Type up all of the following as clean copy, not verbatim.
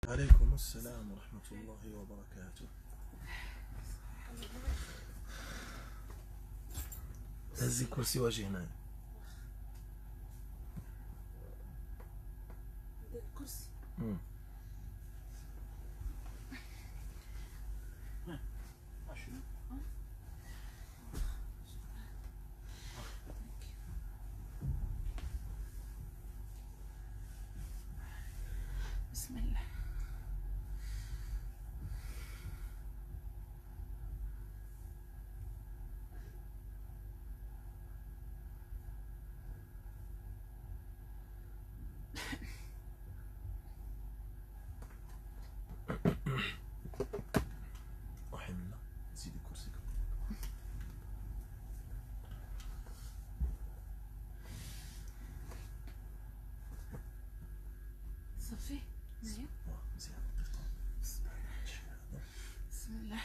عليكم السلام ورحمة الله وبركاته. هزي كرسي واجي هنا. الكرسي بسم الله. وحنا زيدي كرسي. صافي مزيان. مزيان. بسم الله.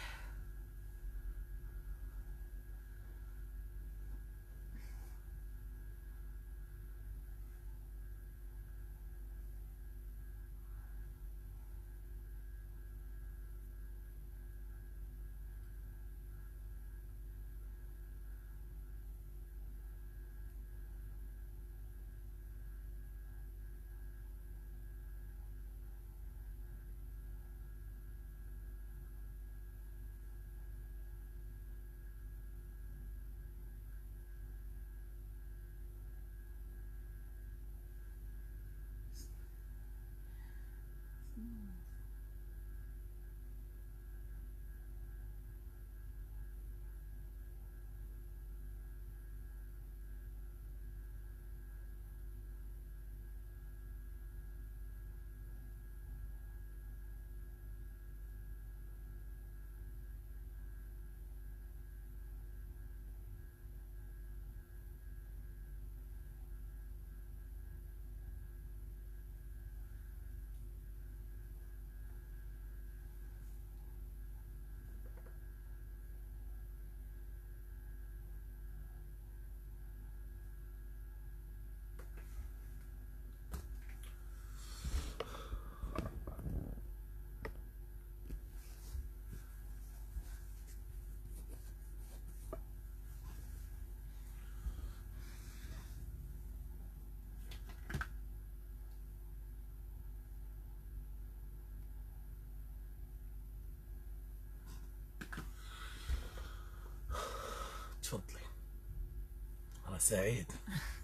تفضلي. أنا سعيد.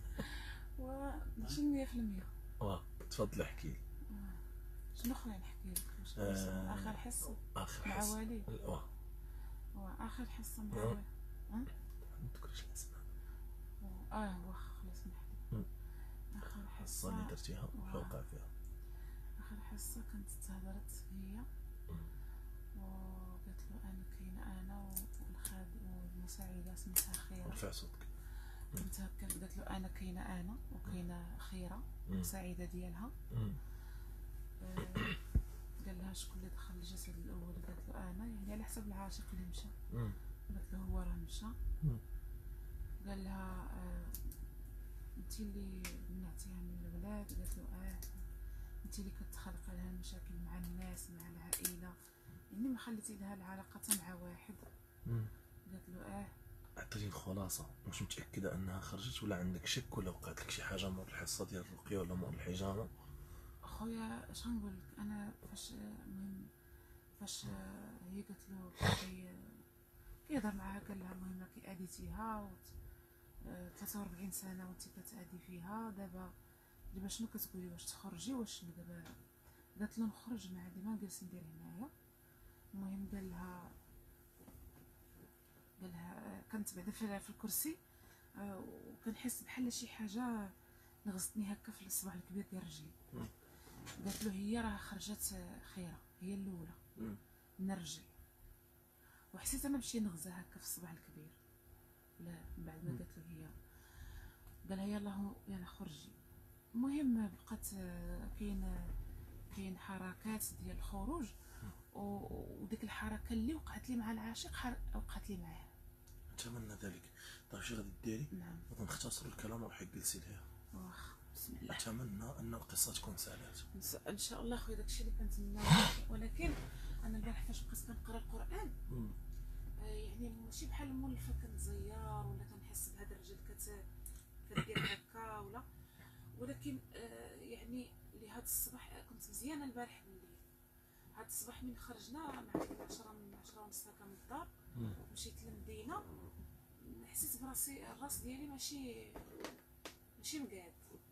ماشي 100%. تفضلي احكي لي. شنو خلينا نحكي لك؟ اخر حصه مع وليد. اخر حصه مع وليد. ما تذكرش الاسماء. واخا خلاص نحكي. اخر حصه اللي درتيها وقع فيها. اخر حصه كانت تهضرت هي وقالت له انا كاينه انا والخادم والمساعده سميتها خيره. رفع صوتك. كنت هكا قالت له انا كاينه انا وكاينه خيره المساعده ديالها. قال لها شكون اللي دخل الجسد الاول؟ قالت له انا، يعني على حسب العاشق اللي مشى. قالت له هو راه مشى. قال لها انت اللي منعتيها من الولاد؟ قالت له انت اللي كتخلق لها المشاكل مع الناس مع العائله، يعني ما خليتي لها العلاقه مع واحد. قالت له اعطيني الخلاصه، واش متاكده انها خرجت ولا عندك شك ولا وقعت لك شي حاجه مور الحصه ديال الرقيه ولا مور الحجامه؟ اخويا اش غنقول لك انا، فاش هي قالت له كيهضر معاها، قال لها المهم راكي اديتيها 43 سنه وانت كتادي فيها، دابا شنو كتقولي؟ واش تخرجي واش شنو دابا؟ قالت له نخرج، ما عندي ما نجلس ندير هنايا. المهم قال لها كنت بعدا في الكرسي وكنحس بحال شي حاجه نغصتني هكا في الصباع الكبير ديال رجلي. قالت له هي راه خرجت خيره، هي الاولى من الرجل، وحسيت انا بشي نغزه هكا في الصباع الكبير. لا من بعد ما قالت له هي، قالها يلا خرجي. المهم بقات كاين حركات ديال الخروج، وديك الحركه اللي وقعت لي مع العاشق وقعت لي معاه. اتمنى ذلك. طيب شنو غادي ديري؟ نعم. نختصروا الكلام وروحي جلسي ليها. واخا بسم الله. اتمنى ان القصه تكون سالات ان شاء الله خويا، داكشي اللي كنتمنى. كنقرا القران يعني ماشي بحال مولفه كنزير ولا كنحس بهاد الرجل كدير هكا ولا، ولكن يعني لهاد الصباح كنت مزيانه البارح بالليل. هاد الصباح من خرجنا مع 10 ونص هكا من الدار، مشيت للمدينه، حسيت براسي الراس ديالي ماشي مقاد،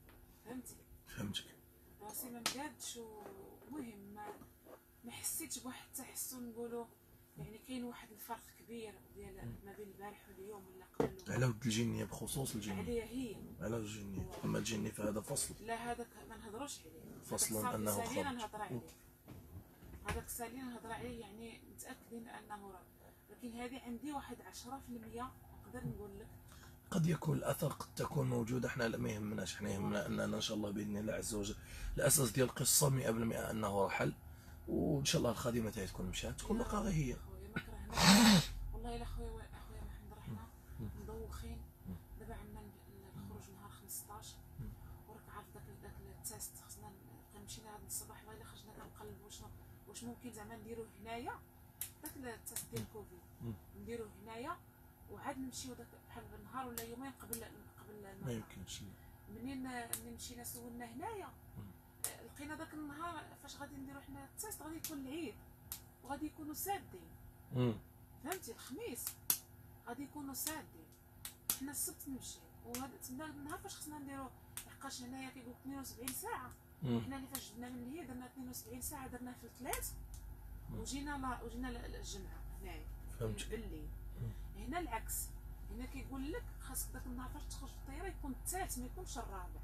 فهمتك راسي ما مقادش، ومهم ما حسيتش بواحد التحسن نقولوا يعني كاين واحد الفرق كبير ديال ما بين البارح واليوم ولا قبل. على ود الجنيه بخصوص الجنيه عليا هي على الجنيه، اما الجني فهذا فصل. لا هذاك ما نهضروش عليه، فصلا انه خرج. نهضر عليه هذاك سالي نهضر عليه، يعني متاكدين انه راه، لكن هذه عندي واحد 10% نقدر نقول لك. قد يكون الاثر قد تكون موجوده، احنا ما يهمناش، احنا يهمنا اننا ان شاء الله باذن الله عز وجل الاساس ديال القصه 100% انه رحل، وان شاء الله الخادمه تاعي تكون مشات تكون باقا غير هي. خويا ما كرهناش والله الا خويا محمد، رحنا مدوخين دابا عندنا الخروج نهار 15 وراك عارف داك التيست خصنا مشينا هذا الصباح والله الا خرجنا كنقلبوا واش ممكن زعما نديروه هنايا، داك التيست ديال الكوفيد نديروه هنايا وعاد نمشيو داك بحال نهار ولا يومين قبل ما يمكنش. منين مشينا سولنا هنايا لقينا داك النهار فاش غادي نديرو حنا التيست غادي يكون العيد وغادي يكونوا سادين. فهمتي الخميس غادي يكونوا سادين، حنا السبت نمشي وهذا تما النهار فاش خصنا نديرو، لحقاش هنايا كيقول 72 ساعه، حنا اللي فاش جبنا من هي درنا 72 ساعه درنا في الثلاث وجينا الجمعه هنايا. فهمتك بالليل. هنا العكس، هنا كيقول لك خاصك داك النهار فاش تخرج في الطياره يكون الثالث ما يكونش الرابع.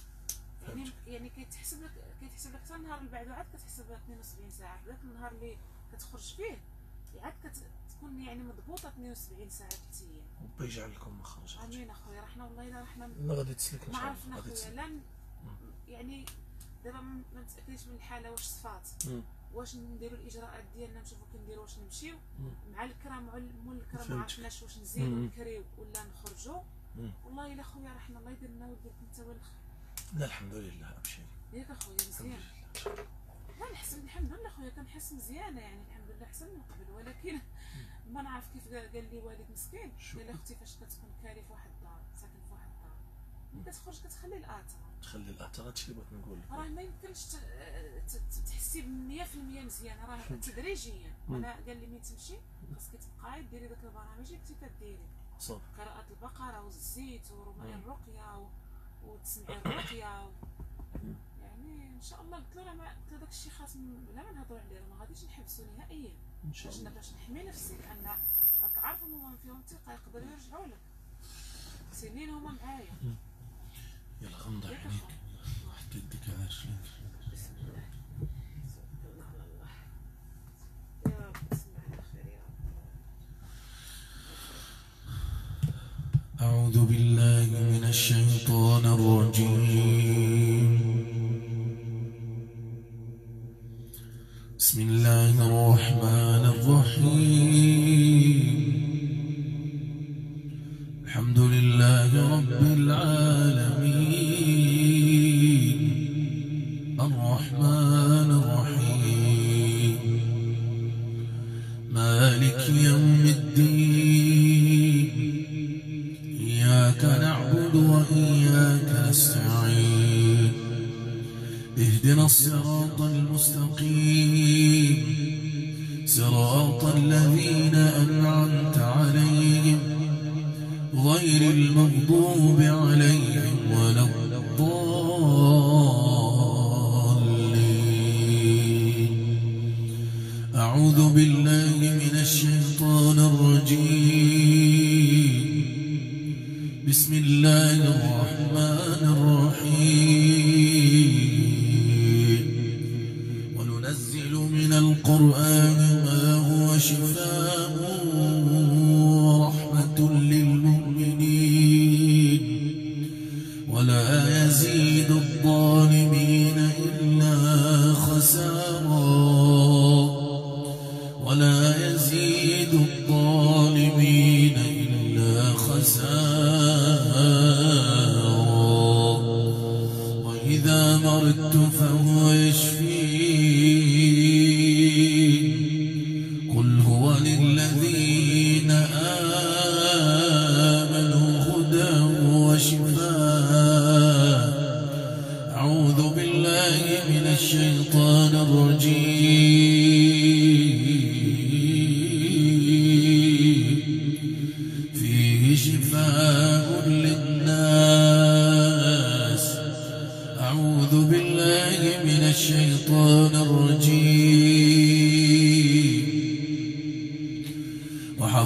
يعني كيتحسب لك حتى النهار اللي بعده عاد كتحسب 72 ساعه، داك النهار اللي كتخرج فيه عاد كتكون يعني مضبوطه 72 ساعه 3 ايام. ربي يجعل لكم مخرج. امين اخويا، رحنا والله الا رحنا لا غادي تسلك ان ما شاء عرفنا الله. اخويا لا يعني دابا ما متاكدينش من الحاله واش صفات، واش نديروا الاجراءات ديالنا نشوفوا كنديروا واش نمشيو مع الكرام مول الكرام، ما عرفناش واش نزيدو نكريو ولا نخرجوا. والله الا خويا رحنا الله يدير لنا وديركم انت والخير. لا الحمد لله ابشري ياك اخويا مزيان. لا نحسن الحمد لله خويا، كنحس مزيانه يعني الحمد لله احسن من قبل، ولكن ما نعرف كيف قال لي والد مسكين، قال لي اختي فاش كتكون كاري في واحد الدار ساكن في واحد الدار ملي كتخرج كتخلي الاثار هادشي اللي بغيت نقول لك، راه ما يمكنش تحسي ب 100% مزيانه، راه تدريجيا. انا قال لي ملي تمشي خاصك تبقاي ديري داك البرامج اللي كنتي كديري، صافي قراءة البقرة والزيت ورماء الرقية وتسمعي الرقية يعني ان شاء الله. قلت له راه قلت له داك الشيء خاص بلا ما نهضروا عليه، راه ما غاديش نحبسوا نهائيا ان شاء الله باش نحمي نفسي، لان راك عارف هما فيهم ثقة يقدروا يرجعوا لك، سنين هما معايا. يلا غمض عينيك وحط يديك على رجليك. بسم الله توكلنا على الله يا رب، بسم الله على خير يا رب. أعوذ بالله من الشيطان الرجيم. بسم الله الرحمن الرحيم. الحمد لله رب العالمين، الرحمن الرحيم، مالك يوم الدين، إياك نعبد وإياك نستعين، اهدنا الصراط المستقيم، صراط الذين أنعمت عليهم غير المغضوب عليهم ولا الضالين. أعوذ بالله من الشيطان الرجيم. بسم الله الرحمن الرحيم. وننزل من القرآن ما هو شفاء ورحمة للمؤمنين ولا يزيد الظالمين إلا خسارا، ولا يزيد الظالمين إلا خسارا. وإذا مرضت فهو يشفين، قل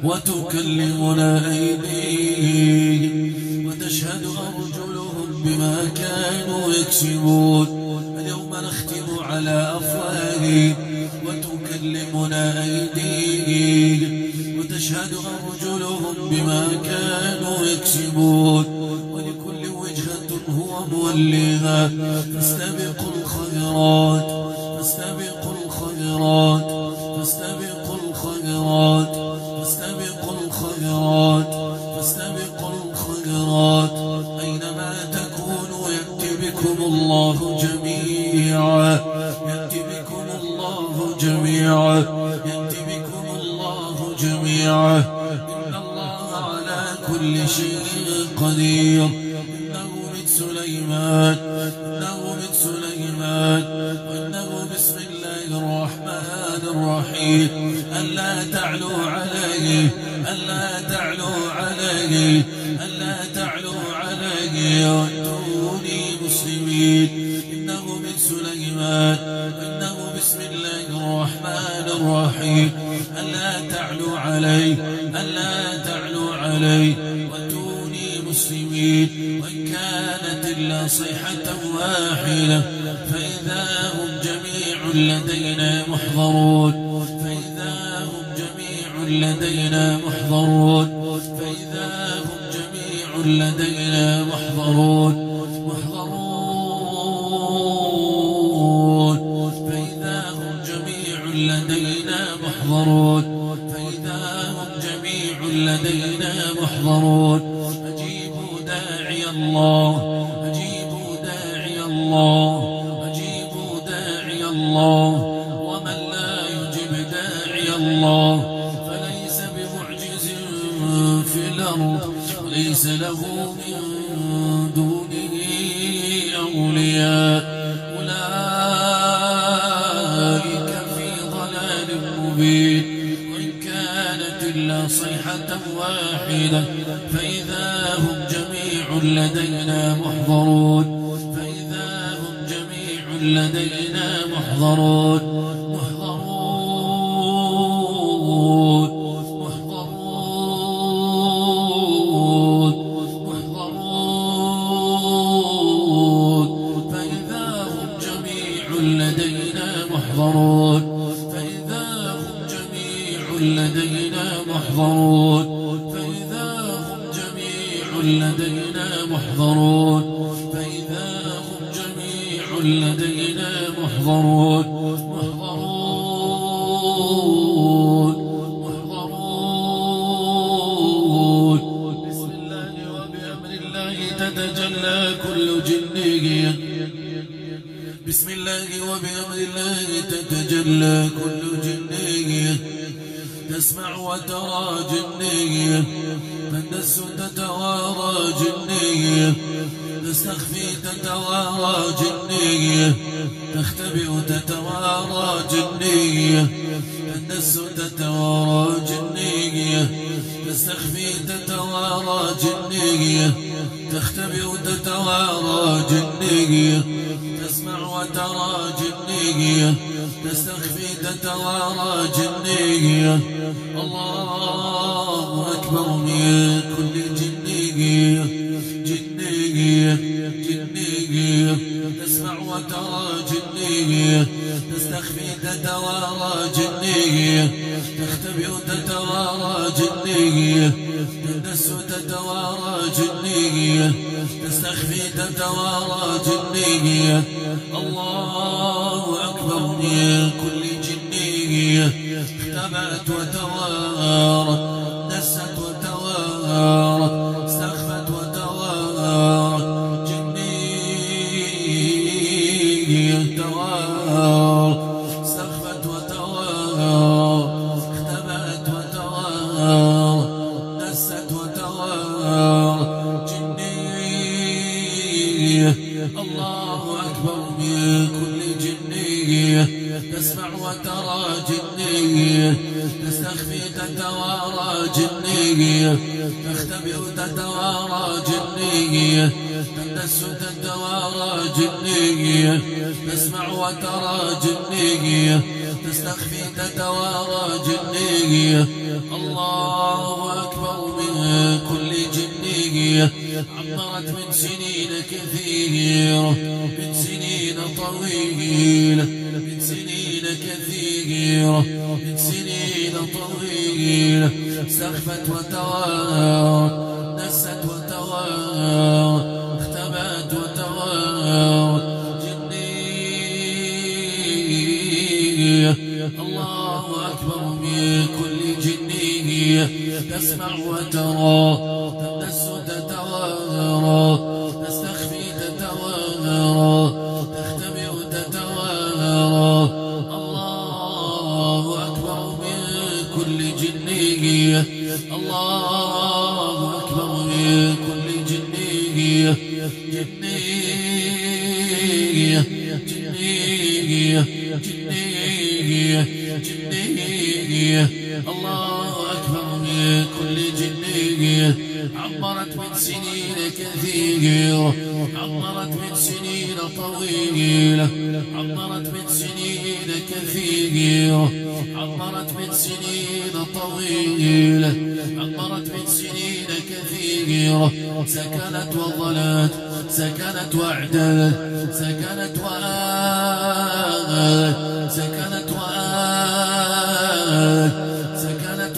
وتكلمنا أيديهم وتشهد أرجلهم بما كانوا يكسبون اليوم نختم على أفواههم وتكلمنا أيديهم وتشهد أرجلهم بما كانوا يكسبون ولكل وجهة هو موليها فاستبقوا الخيرات فاستبقوا الخيرات فاستبقوا الخيرات فاستبقوا الخيرات فاستبقوا الخيرات أينما تكونوا يأتي بكم الله جميعا يأتي بكم الله جميعا يأتي بكم الله جميعا إن الله على كل شيء قدير إنه من سليمان إنه من سليمان وإنه بسم الله الرحمن الرحيم ألا تعلوا عليه ألا تعلوا عليه ألا تعلوا عليه وأتوني مسلمين إنه من سليمان إنه بسم الله الرحمن الرحيم ألا تعلوا عليه ألا تعلوا عليه وأتوني مسلمين وإن كانت إلا صيحة واحدة فإذا هم جميع لدينا محضرون فإذا هم جميع لدينا محضرون فإذا هم جميع لدينا محضرون محضرون فإذا هم جميع لدينا محضرون فإذا هم جميع لدينا محضرون أجيبوا داعي الله أجيبوا داعي الله أجيبوا داعي الله ومن لا يجب داعي الله فليس بمعجز في الأرض وليس له من دونه أولياء أولئك في ضلال مبين وإن كانت إلا صيحة واحدة فإذا هم جميع لدينا محضرون فإذا هم جميع لدينا محضرون محضرون محضرون محضرون فإذا هم جميع لدينا محضرون فإذا هم جميع لدينا محضرون فإذا هم جميع لدينا محضرون فإذا هم جميع لدينا محضرون محضرون محضرون بسم الله وبأمر الله تتجلى كل جنية بسم الله وبأمر الله تتجلى كل جنية تسمع وترى جنية تندس تتوارى جنية تستخفي تتوارى جنية تختبئ تتوارى جنية تندس تتوارى جنية تستخفي تتوارى جنية تختبئ تتوارى جنية تسمع وترى جنية تستخفي تتوارى جنية الله أكبر من كل جنية جنية جنية تسمع وترى جنية تستخفي تتوارى جنية تختبئ تتوارى جنية تندس تتوارى جنية تستخفي تتوارى جنية الله أكبر من كل جنية اختبأت وتوارت دست وتوارت استخفت وتوارت جنية توارت استخفت وتوارت اختبأت وتوارت دست وتوارت جنية الله أكبر من كل جنية تسمع وترى جنية تستخفي تتوارى جنية تختبئ تتوارى جنية تندس تتوارى جنية تسمع وترى جنية تستخفي تتوارى جنية. الله أكبر من كل جنية عبرت من سنين كثيرة، من سنين طويلة، من سنين كثيرة، من سنين طويلة، استخفت وتوارت، نست وتوارت، اختبأت وتوارت جنية. الله أكبر من كل جنية تسمع وترى، تمس تتوارى، تستخفي تتوارى، تختبئ تتوارى. الله أكبر من كل جنية. الله أكبر من كل جنية. جنية جنية جنية جنية. الله أكبر من كل جنية عبرت من سنين كثيرة، عبرت من سنين طويلة، عبرت من سنين كثيرة، عبرت من سنين طويلة، عبرت من سنين كثيرة. سكنت وظلت، سكنت واعتدت، سكنت وآلت، سكنت وآلت، سكنت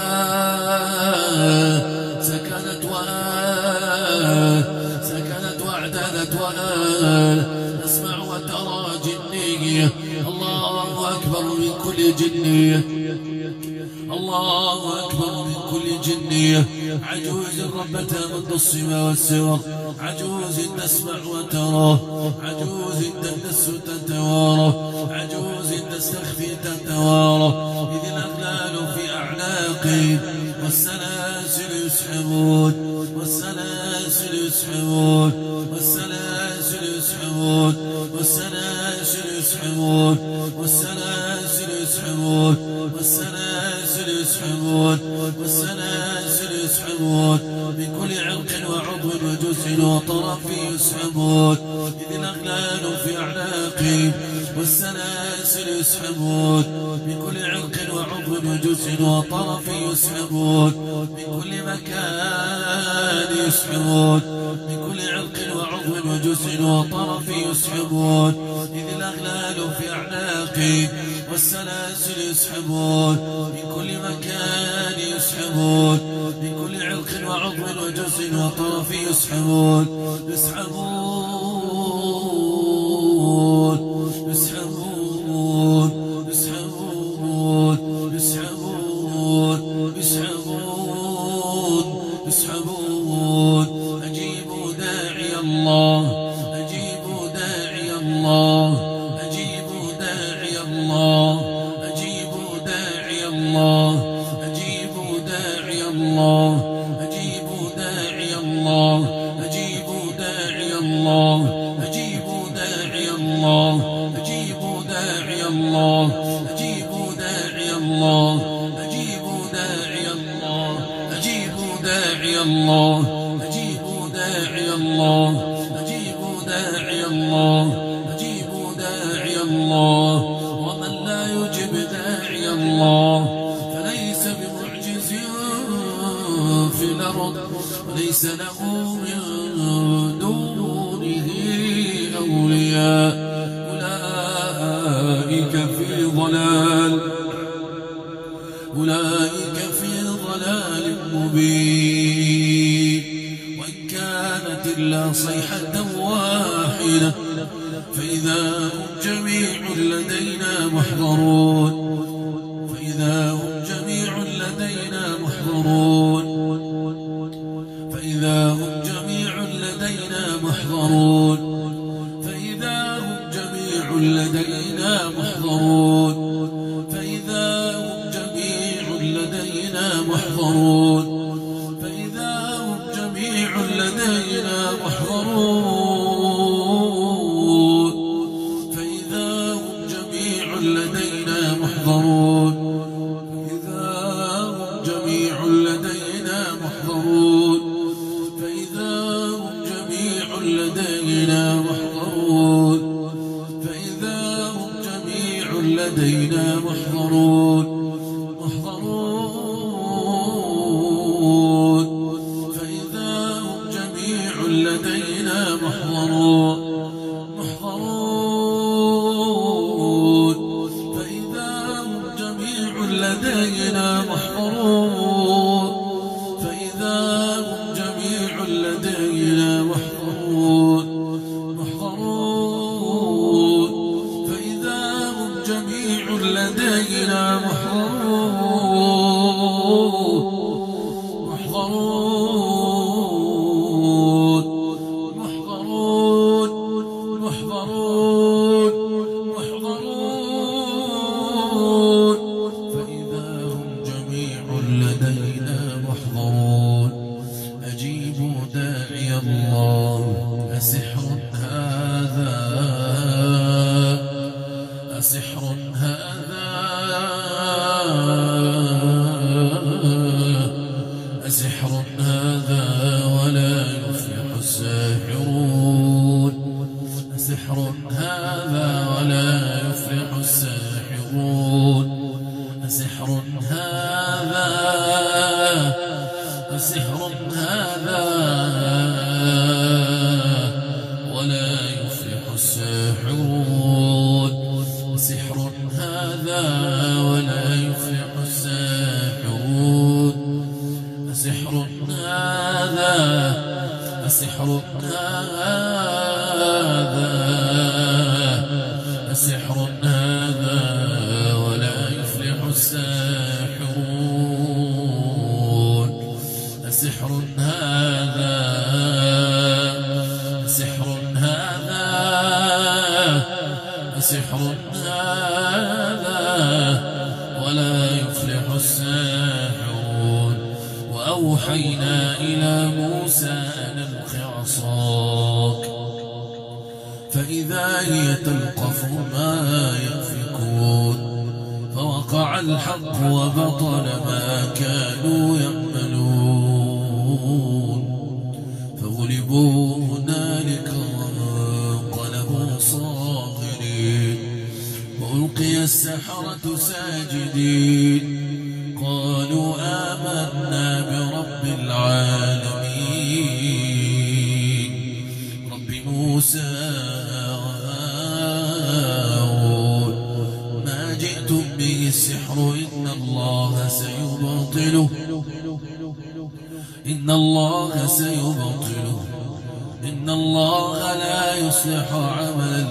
وآلت، سكنت وآلت، سكنت واعتدت وآلت. تسمع وترى جنية. الله أكبر من كل جنية. الله أكبر من كل جنية. عجوز ربتها منذ الصبا والسور، عجوز تسمع وترى، عجوز تدس تتوارى، عجوز تستخفي تتوارى. إذ الأغلال في أعناقي والسلاسل يسحبون، والسلاسل يسحبون، والسلاسل يسحبون، والسلاسل يسحبون، والسلاسل يسحبون، والسلاسل يسحبون، والسلاسل يسحبون. من كل عرق وعضو وجزء وطرف يسحبون. إذ الأغلال في أعناقي والسلاسل يسحبون. من كل عرق وعضو وجزء وطرف يسحبون. من كل مكان يسحبون. من كل عرق وعضو وجزء وطرف يسحبون. إذ الأغلال في أعناقي والسلاسل يسحبون. من كل مكان يسحبون. من كل عرق وعضو وجزء وطرف يسحبون. يسحبون يسحبون يسحبون يسحبون يسحبون يسحبون. أجيبوا داعي الله، أجيبوا داعي الله، أجيبوا داعي الله، أجيبوا داعي الله، أجيبوا داعي الله، أجيبوا داعي الله، أجيبوا داعي الله، أجيبوا داعي الله، أجيبوا داعي الله، أجيبوا داعي الله، أجيبوا داعي الله، أجيبوا داعي الله، أجيبوا داعي الله، أجيبوا داعي الله، أجيبوا داعي الله. ومن لا يجب داعي الله فليس بمعجز في الأرض، وليس له من دونه أولياء. أولئك في ضلال، أولئك في ضلال مبين. وإن كانت إلا صيحة واحدة فإذا هم جميع لدينا محضرون، فإذا هم جميع لدينا محضرون، فإذا هم جميع لدينا محضرون، فإذا هم جميع لدينا محضرون، فإذا هم جميع لدينا محضرون، فإذا هم جميع لدينا محضرون، فإذا هم جميع لدينا محضرون، فإذا هم جميع لدينا محضرون، فإذا هم جميع لدينا محضرون، فإذا هم جميع لدينا لدينا محضرون فإذا هم جميع لدينا محضرون فإذا هم جميع لدينا محضرون فإذا هم جميع لدينا محضرون فإذا هم جميع لدينا فإذا هم جميع لدينا محضرون أجيبوا داعي الله أسحر هذا أسحر هذا أسحر هذا ولا يفلح الساحرون أسحر هذا ولا يفلح الساحرون أسحر هذا أسحر هذا ولا يفلح الساحرون سحر هذا ولا يفلح الساحرون سحر هذا سحر هذا سحر هذا ولا يفلح الساحرون سحر هذا سحر هذا سحر هذا ولا يفلح الساحرون وأوحينا إلى موسى أن ألق عصاك فإذا هي تلقف ما يأفكون فوقع الحق وبطل ما كانوا يعملون فغلبوا هنالك وانقلبوا صاغرين وألقي السحرة ساجدين قالوا آمنا برب العالمين رب موسى وهارون ما جئتم به السحر إن الله سيبطله إن الله سيبطله إن الله لا يصلح عمل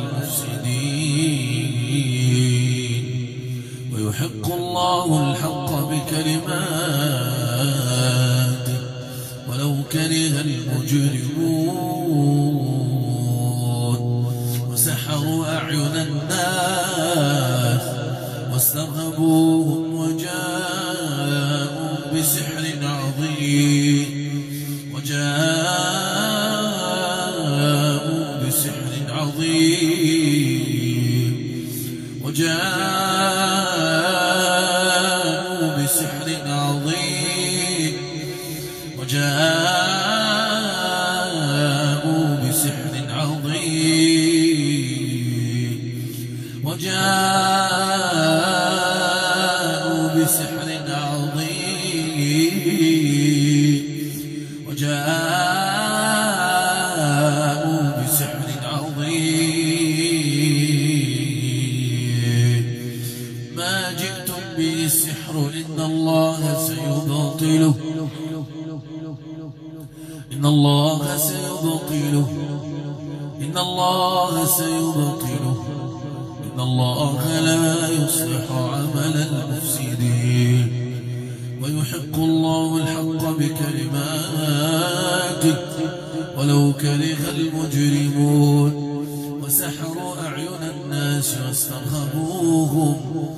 المفسدين ويحق الله الحق بكلماته ولو كره المجرمون وسحروا أعين الناس واسترهبوهم وجاءوا بسحر عظيم وجاءوا بسحر عظيم وجاءوا بسحر عظيم وجاءوا بسحر عظيم وجاءوا بسحر عظيم وجاءوا بسحر عظيم ما جئتم به السحر إن الله سيبطله إن الله سيبطله إن الله سيبطله إن الله لا يصلح عمل المفسدين ويحق الله الحق بكلماته ولو كره المجرمون وسحروا أعين الناس واسترهبوهم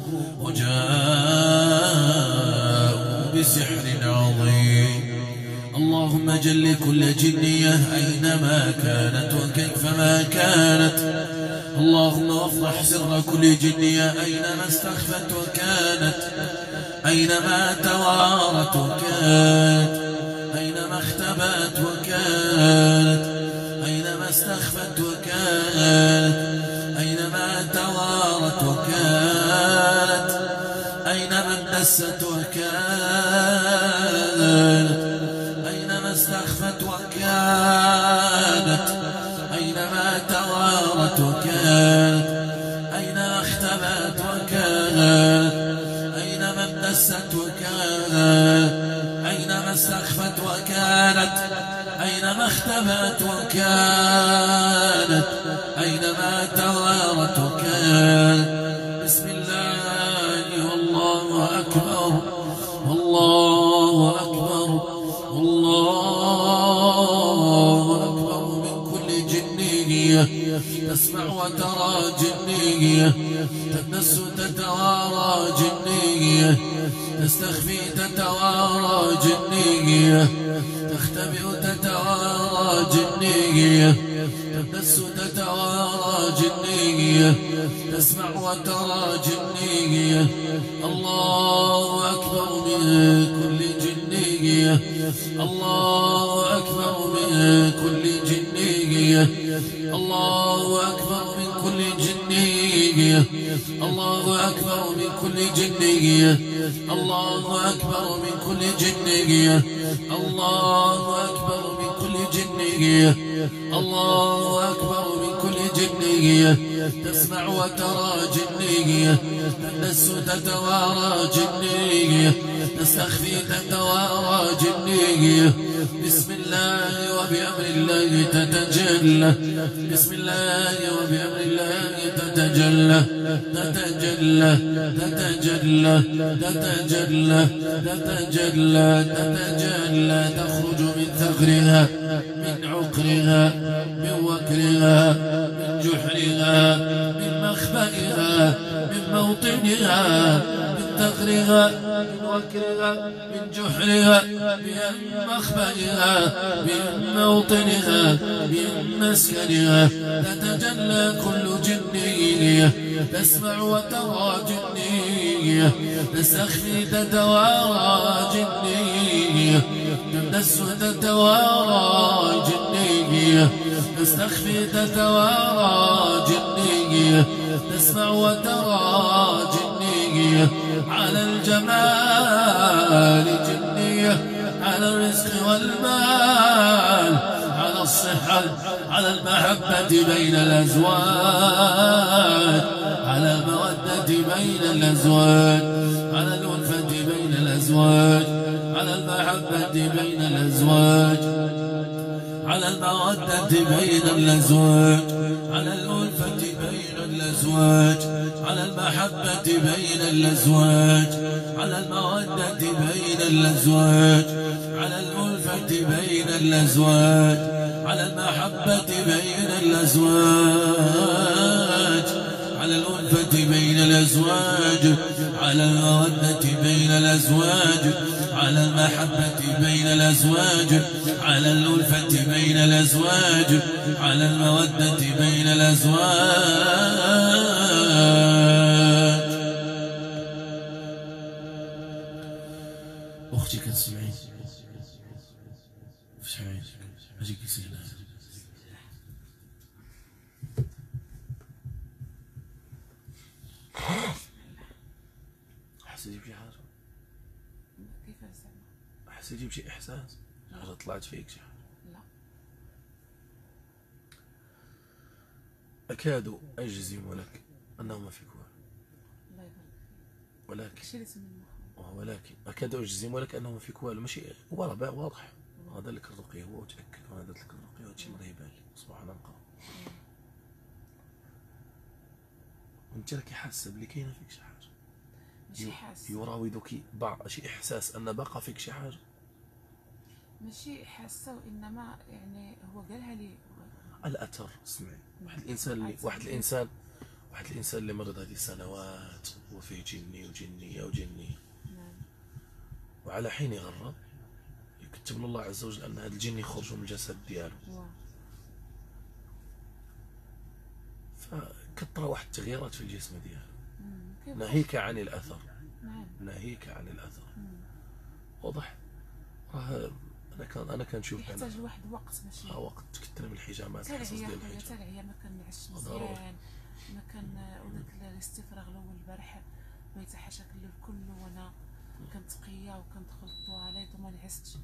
وجاءوا بسحر عظيم اللهم جل كل جنية أينما كانت وكيفما كانت اللهم افضح سر كل جنية أينما استخفت وكانت أينما توارت وكانت أينما اختبأت وكانت أينما استخفت وكانت أينما توارت وكانت أينما اندست وكانت، أينما استخفت وكانت، أينما توارت وكانت، أينما اختبأت وكانت، أينما اندست وكانت، أينما استخفت وكانت، أينما اختبأت وكانت، أينما توارت وكانت. بسم الله والله أكبر، والله أكبر، والله أكبر. من كل جنية تسمع وترى جنية، تدنس تتوارى جنية، تستخفي تتوارى جنية، تختبئ تتوارى جنية، تدنس تتوارى جنية، تسمع وترى جنية. الله أكبر من كل جنية، الله أكبر من كل جنية، الله أكبر من كل جنية، الله أكبر من كل جنية، الله أكبر من كل جنية، الله أكبر من كل جنية، الله أكبر من كل جنية. تسمع وترى جنية، تدس تتوارى جنية، تستخفي تتوارى جنية. بسم الله وبأمر الله تتجلى، بسم الله وبأمر الله تتجلى، تتجلى، تتجلى، تتجلى، تتجلى، تتجلى. تخرج من ثغرها، من عقرها، من وكرها، من جحرها، من مخبئها، من موطنها، من ثغرها، من وكرها، من جحرها، من مخبئها، من موطنها، من مسكنها. تتجلى كل جنية، تسمع وترى جنية، تستخفي تتوارى جنية، تدس تتوارى جنية، تستخفي تتوارى جنية، تسمع وترى جنية. على الجمال جنية، على الرزق والمال، على الصحة، على المحبة بين الأزواج، على المودة بين الأزواج، على الألفة بين الأزواج، على المحبة بين الأزواج، على المودة بين الأزواج، على الألفة بين الأزواج، على المحبة بين الأزواج، على المودة بين الأزواج، على الألفة بين الأزواج، على المحبة بين الأزواج، على الألفة بين الأزواج، على المودة بين الأزواج، على المحبة بين الأزواج، على الألفة بين الأزواج، على المودة بين الأزواج. أختي كتسمعي فشحال أجيك سهلة. حسيتي بشي حاجة؟ كيف زعما؟ حسيتي بشي إحساس؟ حاجة طلعت فيك شي حاجة؟ لا. أكاد أجزم لك أنه ما فيك والو. الله يبارك فيك. ولكن داكشي اللي تمنى. ولكن أكاد أجزم لك أنه ما فيك والو. ماشي هو راه واضح. هذا لك الرقي هو وتأكد، وهذا لك الرقي وهادشي اللي يبان لك. سبحان الله. وانت راكي حاسه بلي كاينه فيك شي حاجه. ماشي حاسه. يراودك شي احساس ان باقا فيك شي حاجه. ماشي حاسه، وانما يعني هو قالها لي. الاثر. اسمعي، واحد الانسان اللي مرض هذه السنوات وفيه جني وجنيه وجنيه، وعلى حين يغرب يكتب له الله عز وجل ان هذا الجن يخرج من الجسد ديالو. فكثر واحد التغييرات في الجسم ديالو، ناهيك عن الاثر. ناهيك عن الاثر. واضح. راه انا كنشوف يحتاج لواحد الوقت، ماشي وقت تكثر من الحجامات. الحصص ديال الحجامات حتى هي ما كنعش مزيان، ما كان وداك الاستفراغ الاول البارح بغيت حاشاك الكل، وانا كنتقيه وكندخل للطواليت وما نعستش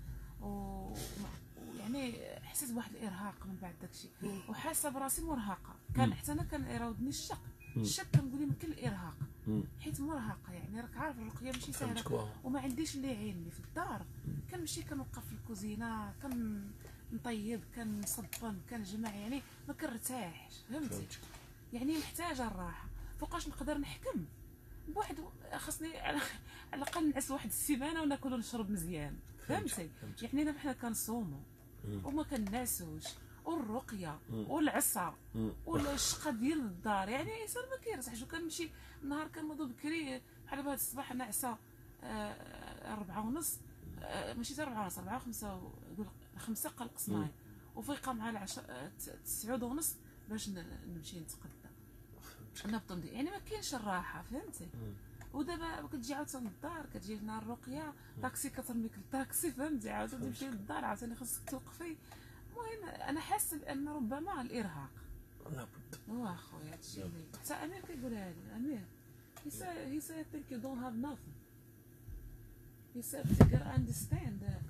يعني حسيت بواحد الارهاق من بعد داكشي، وحاسه براسي مرهقه. كان حتى انا كان يراودني الشك كنقول يمكن الارهاق، حيت مرهقه. يعني راك عارف الرقيه ماشي سهله، وما عنديش اللي يعينني في الدار. كنمشي كنوقف في الكوزينه، كنطيب، كنصبن، كنجمع، يعني ما كنرتاحش، فهمتي؟ يعني محتاجه الراحه. فوقاش نقدر نحكم بواحد، خاصني على الاقل نعس واحد السيمانه وناكل ونشرب مزيان، فهمتي؟ يعني حنا كنصوموا وما كنعسوش، والرقيه والعصا والشقه ديال الدار، يعني الانسان ما كيرتاحش. وكنمشي النهار كنوض بكري بحال هذا الصباح ناعسه 4:30، ماشي حتى 4:30، 4:05، قول 5 قلق صناعي، وفيقه مع 9:30 باش نمشي نتقدى نبطن. يعني ما كاينش الراحه، فهمتي؟ ودابا كتجي عاوتاني للدار، كتجي لنا الرقيه طاكسي كترميك للطاكسي، فهمتي؟ عاوتاني تمشي للدار، عاوتاني خاصك توقفي. المهم انا حاسه بان ربما الارهاق لابد. هو اخويا هادشي اللي حتى امير كيقولها لي. امير he said I think you don't have nothing. He said you gotta understand that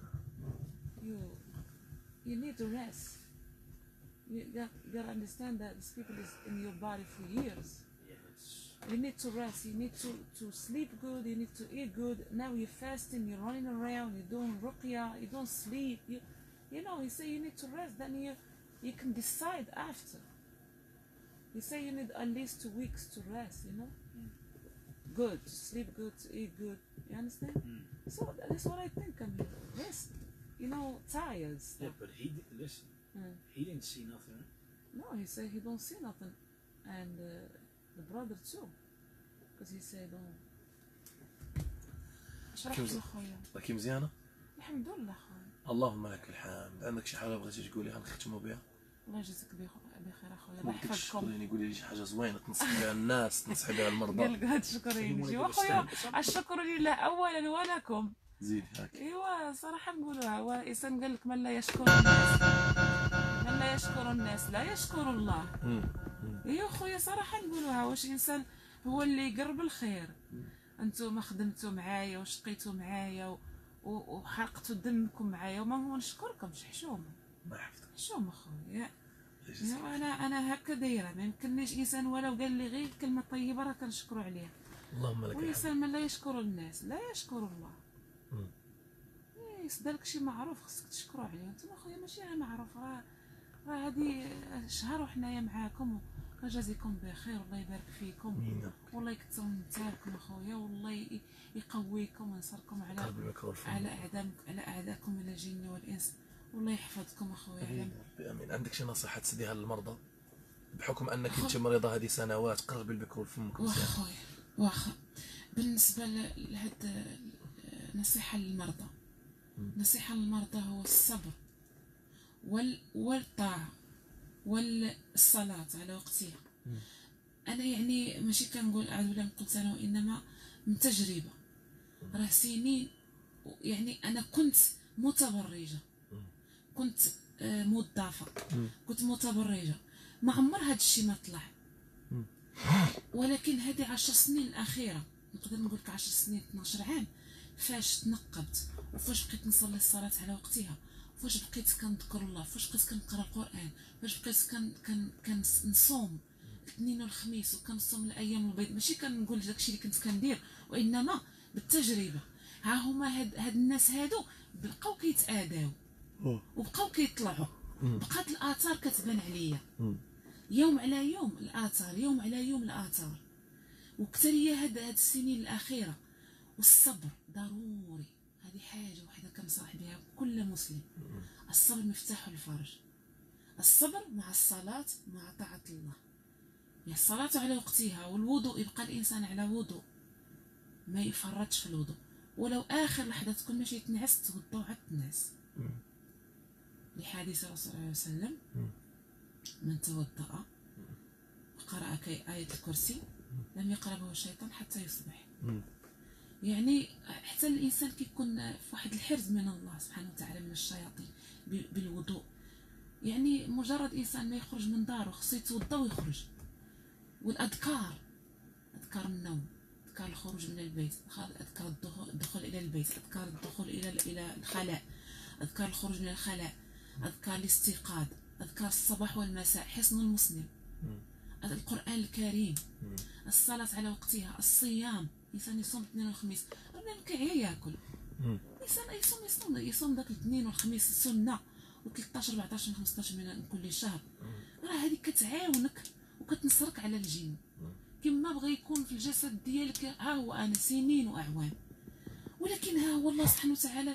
you need to rest. You gotta understand that this people is in your body for years. You need to rest, you need to sleep good, you need to eat good. Now you're fasting, you're running around, you're doing ruqya, you don't sleep. You know, he say you need to rest, then you can decide after. He say you need at least 2 weeks to rest, you know? Good, to sleep good, to eat good. You understand? So that's what I think. I mean, rest. You know, tired stuff. Yeah, but he didn't listen. He didn't see nothing. No, he said he don't see nothing. And the brother too. Because he said, oh. اشرح لي خويا. راكي مزيانه؟ الحمد لله خويا. اللهم لك الحمد. عندك شي حاجه بغيتي تقوليها نختموا بها؟ الله يجزيك بخير اخويا، الله الله يحفظكم. قولي لي شي حاجه زوينه تنصحي بها الناس، تنصحي بها المرضى. قال لك هاد الشكرين يجي اخويا، الشكر لله اولا ولكم. زيد هاك. ايوا صراحه نقولوها، هو الانسان قال لك من لا يشكر الناس، من لا يشكر الناس لا يشكر الله. ايوا خويا صراحه نقولوها، واش الانسان هو اللي يقرب الخير. انتم خدمتوا معايا وشقيتوا معايا وحرقتوا دمكم معايا، وما هو نشكركمش. حشومه الله يحفظك. حشومه خويا. انا هكا دايره، ما يمكننيش انسان ولو قال لي غير كلمه طيبه راه كنشكروا عليها. اللهم لك الحمد. والانسان من لا يشكر الناس لا يشكر الله. يصدرك شي معروف خصك تشكروا عليه. انتما خويا ماشي غير معروف، راه هادي شهر وحنايا معاكم، وجازيكم بخير والله يبارك فيكم، والله يكثر من تعبكم اخويا، والله يقويكم وينصركم على اعدائكم من الجن والانس، والله يحفظكم اخويا. امين امين. عندك شي نصيحه تسديها للمرضى بحكم انك انت مريضه هذه سنوات؟ قربي الميكرو لفمك مزيان. خويا واخا بالنسبه لهاد نصيحه للمرضى، نصيحه للمرضى هو الصبر والطاعه والصلاه على وقتها. انا يعني ماشي كنقول اعوذ بالله من قلت انا، وانما من تجربه. راه سنين يعني انا كنت متبرجه، كنت موظفه، كنت متبرجه، ما عمر هذا الشيء ما طلع. ولكن هذه 10 سنين الاخيره، نقدر نقول لك 10 سنين 12 عام، فاش تنقبت وفاش بقيت نصلي الصلاه على وقتها، فاش بقيت كنذكر الله، فاش بقيت كنقرا القران، فاش بقيت كنصوم الاثنين والخميس، وكنصوم الايام البيض. ماشي كنقول داكشي اللي كنت كندير، وانما بالتجربه. ها هما هاد الناس هادو بقاو كيتآداو وبقاو كيطلعوا، بقات الاثار كتبان عليا يوم على يوم، الاثار يوم على يوم الاثار. وكثريا هاد السنين الاخيره. والصبر ضروري، هذه حاجه وحده كنصح بها كل مسلم. الصبر مفتاح الفرج. الصبر مع الصلاه مع طاعه الله، يعني الصلاه على وقتها، والوضوء يبقى الانسان على وضوء، ما يفرطش في الوضوء، ولو اخر لحظه تكون ماشي تنعس توضا وعاد تنعس. لحديث الرسول صلى الله عليه وسلم: من توضأ وقرأ آية الكرسي لم يقربه الشيطان حتى يصبح. يعني حتى الانسان كيكون في واحد الحرز من الله سبحانه وتعالى من الشياطين بالوضوء. يعني مجرد انسان ما يخرج من داره خصو يتوضا ويخرج. والاذكار، اذكار النوم، أذكار الخروج من البيت، أذكار الدخول إلى البيت، أذكار الدخول إلى الخلاء، أذكار الخروج من الخلاء، أذكار الاستيقاظ، أذكار الصباح والمساء، حصن المسلم، القرآن الكريم، الصلاة على وقتها، الصيام، الإنسان يصوم الاثنين والخميس، راه كيعيا ياكل، الإنسان يصوم داك الاثنين والخميس السنة، و13 14 15 من كل شهر، راه هذه كتعاونك وكتنصرك على الجن. كما بغى يكون في الجسد ديالك، ها هو انا سنين واعوام، ولكن ها هو الله سبحانه وتعالى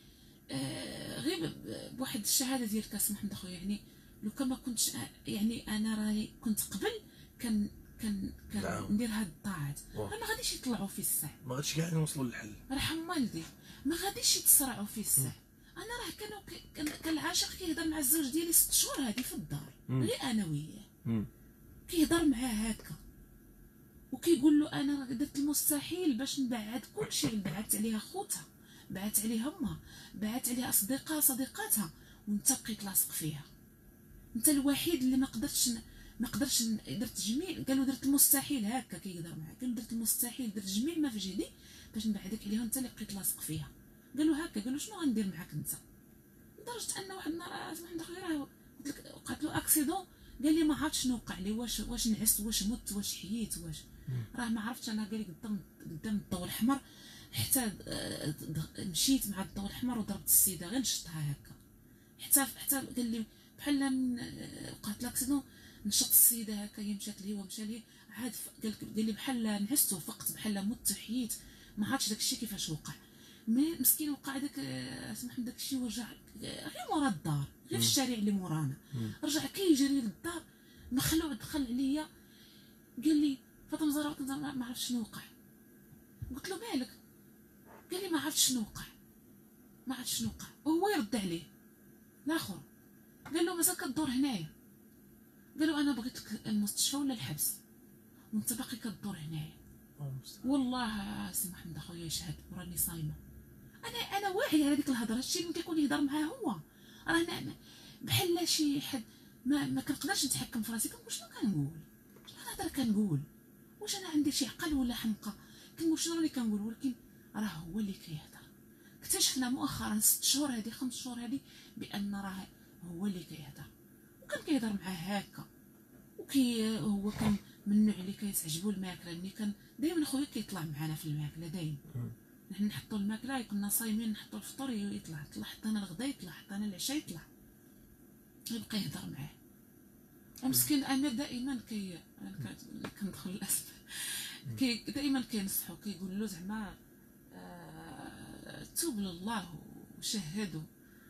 غير بواحد الشهاده ديال كاس محمد اخويا. يعني لو كما كنتش يعني انا راهي كنت قبل كان ندير هاد الطاعات، راه ما غاديش يطلعوا في الساعه، ما غاديش كاع نوصلوا للحل، رحم والدي، ما غاديش يتسرعوا في الساعه. انا راه كان العاشق كيهضر مع الزوج ديالي 6 شهور هادي في الدار، غير انا وياه كيهضر معاه هكا، وكيقول له انا راه درت المستحيل باش نبعد كلشي. بعثت عليها خوتها، بعثت عليها امها، بعثت عليها صديقاتها، وانت بقيت لاصق فيها. انت الوحيد اللي ما قدرتش درت جميع. قالوا درت المستحيل، هكا كيهضر معاه، قالوا درت المستحيل، درت جميع ما في جهدي باش نبعدك عليها، انت اللي بقيت لاصق فيها. قالوا هكا، قالوا شنو غندير معاك انت؟ لدرجه ان واحد النهار محمد اخويا راه قلت لك وقعت له اكسيدون، قال لي ما عرفتش شنو وقع لي، واش نعست، واش مت، واش حييت، واش راه ما عرفتش. انا قال لي قدام الضوء الاحمر، حتى مشيت مع الضوء الاحمر وضربت السيده، غير نشطها هكا، حتى قال لي بحال وقعت لاكسيدون، نشط السيده هكا، هي مشات لي ومشى لي عاد، قال لي بحال نعست وفقت، بحال مت حييت، ما عرفتش داك الشيء كيفاش وقع. ملي مسكين وقع داك سمح داك الشيء، ورجع غير مورا الدار، غير في الشارع اللي مورانا، رجع كيجري للدار مخلوع، دخل عليا قال لي فاطمه زهراء ما عرفتش شنو وقع. قلت له مالك؟ قال لي ما عرفتش شنو وقع، ما عرفتش شنو وقع. وهو يرد عليه الاخر، قال له مازال كدور هنايا، قال له انا بغيت لك المستشفى ولا الحبس وانت باقي كدور هنايا. والله سي محمد اخويا يشهد وراني صايمه، انا واعيه على ديك الهضره، الشيء اللي كيكون يهضر معاه هو، راه بحال شي حد ما كنقدرش نتحكم في راسي، كنقول شنو كنقول، شنو الهضره كنقول، واش انا عندي شي عقل ولا حمقى، كنقول شنو راني كنقول، ولكن راه هو اللي كيهضر. اكتشفنا مؤخرا 6 شهور هذه 5 شهور هذه بان راه هو اللي كيهضر، وكان كيهضر معاه هكا، هو كان من النوع اللي كيتعجبو الماكله، اللي كان دائما خويا كيطلع معنا في الماكله دائما. نحن نحطوا الماكله، كنا صايمين نحطوا الفطور يطلع حطينا الغدا يطلع، حطينا العشاء يطلع، يبقى يهضر معاه. ومسكين امير دائما كندخل الاسم دائما كينصحو، كيقول له زعما توب لله وشهدوا،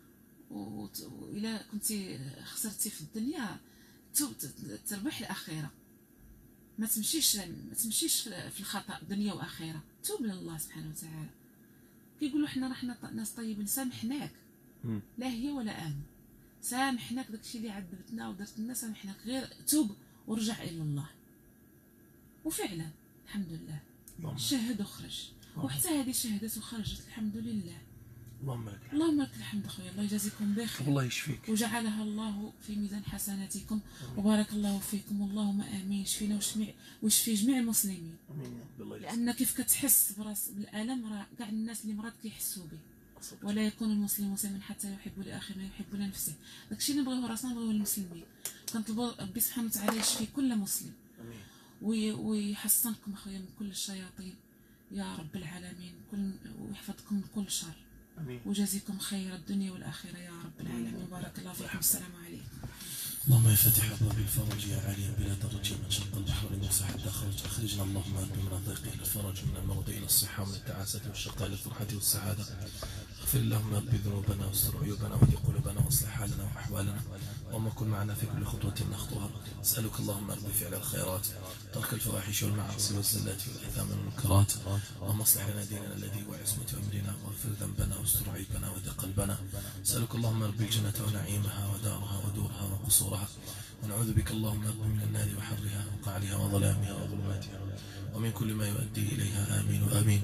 وإلا كنتي خسرتي في الدنيا توب تربح الاخره، ما تمشيش في الخطا دنيا واخره، توب لله سبحانه وتعالى. كيقولوا حنا ناس طيبين، سامحناك، لا هي ولا انا، سامحناك داكشي اللي عذبتنا ودرت لنا، سامحناك، غير توب ورجع الى الله. وفعلا الحمد لله شهد وخرج، وحتى هذه شهدت وخرجت الحمد لله. اللهم لك الحمد اخويا، الله يجازيكم بخير، الله يشفيك، وجعلها الله في ميزان حسناتكم، وبارك الله فيكم، اللهم امين. شفينا وشفي جميع المسلمين، لان كيف كتحس براس بالالم، راه كاع الناس اللي مرض كيحسوا به. ولا يكون المسلم مسلما حتى يحب لاخيه ما يحب لنفسه، داكشي اللي نبغيوه راسنا نبغيوه للمسلمين. كنطلبوا ربي سبحانه وتعالى يشفي كل مسلم، ويحصنكم اخويا من كل الشياطين يا رب العالمين، ويحفظكم من كل شر، وجزيكم خير الدنيا والآخرة يا رب العالمين، وبارك الله فيكم. السلام عليكم. اللهم يا فاتح أبواب الفرج، يا عاليا بلا درج، من شق البحر الموسى حتى خرج، أخرجنا اللهم من الضيق إلى الفرج، من المرض إلى الصحة، من التعاسة والشقاء إلى الفرحة والسعادة. اغفر اللهم رب ذنوبنا واستر عيوبنا واهد قلوبنا واصلح حالنا وأحوالنا، اللهم كن معنا في كل خطوة نخطوها. أسألك اللهم رب فعل الخيرات، ترك الفواحش والمعاصي والزلات والآثام والمنكرات. اللهم اصلح لنا ديننا الذي هو عصمة أمرنا، واغفر ذنبنا واستر عيبنا واهد قلبنا. أسألك اللهم رب الجنة ونعيمها ودارها ودورها وقصورها، ونعوذ بك اللهم رب من النار وحرها وقعرها وظلامها وظلماتها ومن كل ما يؤدي إليها. آمين وآمين.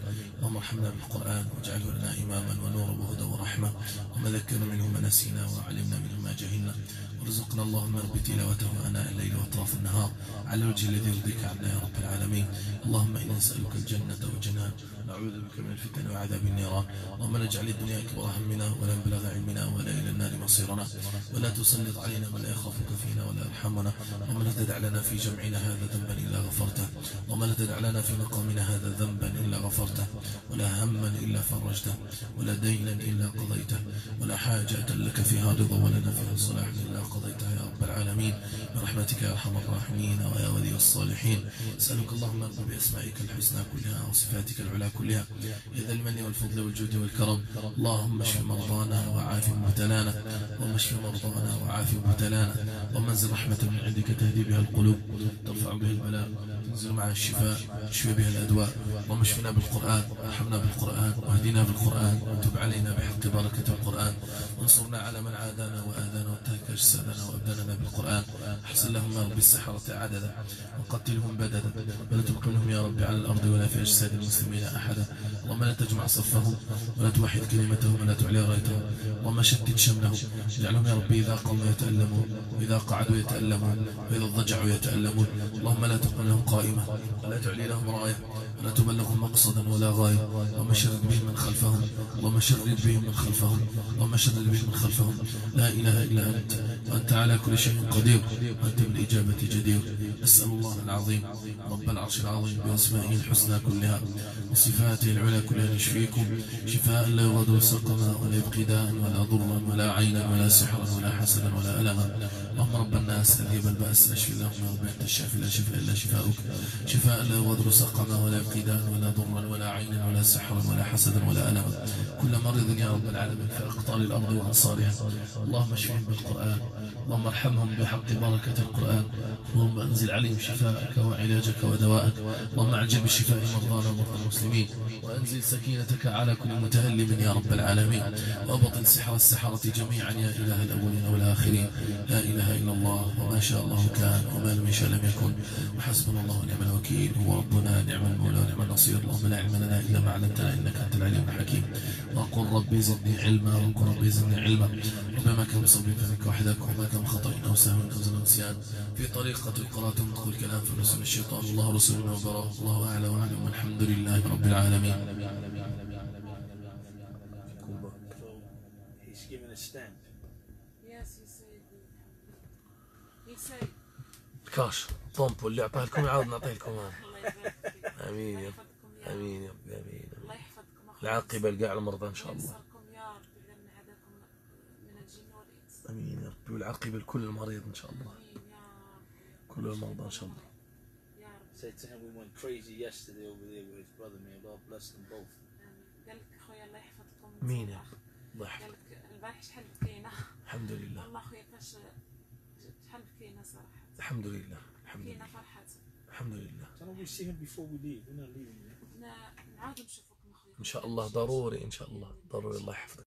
اللهم ارحمنا بالقرآن واجعله لنا إماما ونورا وهدى ورحمة، وما ذكرنا منه ما نسينا وعلمنا منه ما جهلنا، وارزقنا اللهم رب تلاوته آناء الليل وأطراف النهار على الوجه الذي يرضيك عنا يا رب العالمين. اللهم إنا نسألك الجنة والجنان، نعوذ بك من الفتن وعذاب النيران. اللهم لا اجعل الدنيا أكبر همنا ولا مبلغ علمنا ولا إلى النار مصيرنا، ولا تسلط علينا من لا يخافك فينا ولا يرحمنا. اللهم لا تدع لنا في جمعنا هذا ذنبا إلا غفرته، اللهم لا تدع لنا في مقامنا هذا ذنبا إلا غفرته، ولا هما إلا فرجته، ولا دينا إلا قضيته، ولا حاجة لك فيها رضا ولنا فيها صلاح إلا قضيتها يا رب العالمين برحمتك يا أرحم الراحمين ويا ولي الصالحين. أسألك اللهم رب بأسمائك الحسنى كلها وصفاتك العلى كلها يا ذا المن والفضل والجود والكرم. اللهم اشف مرضانا وعاف مبتلانا، اللهم اشف مرضانا وعاف مبتلانا. اللهم انزل رحمة من عندك تهدي بها القلوب، ترفع بها البلاء، تنزل معها الشفاء، تشفي بها الأدواء. اللهم اشفنا بالقرآن، وارحمنا بالقرآن، واهدنا بالقرآن، وتب علينا بحق بركة القرآن، وانصرنا على من عادانا وآذانا وانتهك أجسادنا وأبداننا بالقرآن. احسن لهم يا رب السحرة عددا، وقتلهم بددا، ولا تبق منهم يا رب على الأرض ولا في أجساد المسلمين أحدا. اللهم لا تجمع صفهم ولا توحد كلمتهم ولا تعلي رايتهم، اللهم شتت شملهم، اجعلهم يا رب إذا قاموا يتألمون، وإذا قعدوا يتألمون، وإذا اضطجعوا يتألمون. اللهم لا تقم لهم قائمة ولا تعلي لهم راية ولا تبلغهم مقصدا ولا غاية. اللهم شرد بهم من خلفهم، اللهم شرد بهم من خلفهم، اللهم شرد بهم من خلفهم. لا إله إلا أنت، وأنت على كل شيء قدير، وأنت بالإجابة جدير. أسأل الله العظيم رب العرش العظيم بأسمائه الحسنى كلها وصفاته العلى كلها يشفيكم شفاء لا يغادر سقما ولا يبقي داء ولا ضرا ولا عينا ولا سحرا ولا حسدا ولا ألما. اللهم رب الناس أذهب البأس اشف اللهم يا رب أنت الشافي لا شفاء إلا شفاؤك، شفاء لا يغادر سقما ولا يبقي داء ولا ضرا ولا عينا ولا سحرا ولا حسدا ولا ألما. كل مريض يا رب العالمين في أقطار الأرض وأنصارها اللهم اشفهم بالقرآن، اللهم ارحمهم بحق بركة القرآن، اللهم انزل عليهم شفاءك وعلاجك ودواءك. اللهم عجل بالشفاء مرضانا ومرضى المسلمين، وانزل سكينتك على كل متألم يا رب العالمين، وابطل سحر السحرة جميعا يا إله الأولين والآخرين. لا إله إلا الله، وما شاء الله كان وما لم يشاء لم يكن، وحسبنا الله ونعم الوكيل، هو ربنا نعم المولى ونعم النصير. اللهم لا علم لنا إلا ما علمتنا إنك أنت العليم الحكيم. وقل ربي زدني علما، وقل ربي زدني علما. ربما كان بصبرك منك وحدك، وما كان خطأ أو سهو أو زنا نسيان في طريقة القراءة ومدخل الكلام في نسل الشيطان. الله رسولنا وبراه، الله أعلى وأعلم، والحمد لله رب العالمين. So he's given a stamp. Yes, he said. الكاش طومبو اللي أعطاه لكم يعاود نعطيه لكم. الله يبارك فيك. آمين يا الله رب، يحفظكم يا آمين رب. يا رب، آمين. الله يحفظكم أخويا. العاقبة لكاع المرضى إن شاء الله. وينصركم يا رب لمن عداكم من الجن والإنس. آمين يا رب، والعاقبة لكل المريض إن شاء الله، آمين يا رب. كل المرضى إن شاء الله. يا رب. Said to him, we went crazy yesterday over there with his brother. May Allah bless them both. آمين. قال لك أخويا الله يحفظكم. مين يا أخي؟ الله قال يحفظك. لك البارح شحال بكينا. الحمد لله، والله أخويا فاش شحال بكينا صراحة. الحمد لله، الحمد بكينا لله، فرحات. الحمد لله. Tell him we see him before we leave. We're not leaving yet. نعاود نشوفكم أخويا. إن شاء الله ضروري، إن شاء الله ضروري. الله يحفظك.